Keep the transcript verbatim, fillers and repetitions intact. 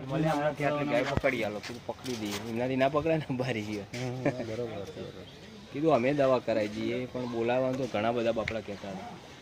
મળે આનાથી આટલી ગાય પકડી આલો કીધું પકડી દઈએ એમનાથી ના પકડાય ને બારી ગયો બરોબર કીધું અમે દવા કરાવી દઈએ પણ બોલાવવાનું તો ઘણા બધા બાપડા કહેતા હતા